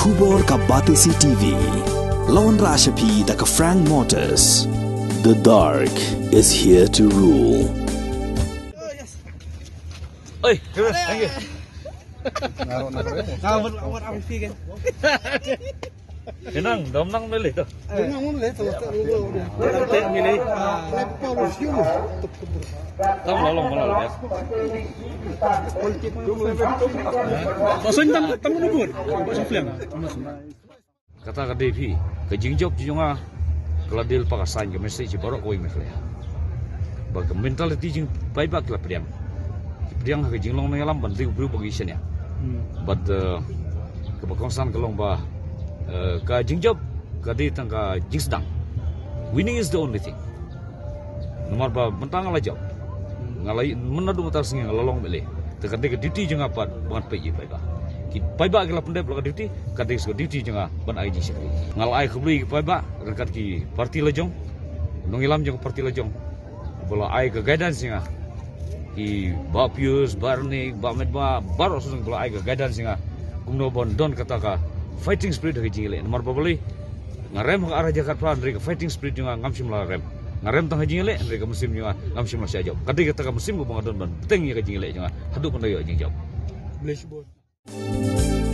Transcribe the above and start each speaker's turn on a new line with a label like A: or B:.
A: Khubor ka Batesi TV. Lawan Rashapi da ka Frank Motors. The dark is here to rule.
B: Oi, thank you. Enang, domnang milih tu. Milih. Tam lolong ya.
C: Maksudnya tamu nubur, macam film.
B: Kata ke DP, ke jingjok junga kalau dia pakai sign ke message baru kau ingin ya. Bagi mentality jing baik baik lah pediam. Pediam ke jinglong mengalam bantu berubah gisnya. But kebakongsan kelong bah ka jingjok kadi tangka jingsedang. Winning is the only thing. Nomor ba mentang ala job. Ngalai menadu mutar singa ngalolong beli. Tekade ke duty jeung apa banget peji baiba. Ki baiba ke lapende blok duty kade ke duty jeung ban ai jing sekali. Ngalai ke beli baiba rekat ki parti lejong. Nongilam jeung parti lejong. Bola ai ke guidance singa. Ki ba pius barni ba medba baro susung bola ai ke guidance singa. Kumno bon don kataka fighting spirit dari jingile. Nomor babali ngarem ke arah Jakarta dari fighting spirit juga ngamsim lah rem. Ngarem tengah jingile dari musim juga ngamsim lah siajau. Kadi kita musim ke bangadon ban. Beteng ya ke jingile juga. Haduk pendayo jingjau.
C: Blessed.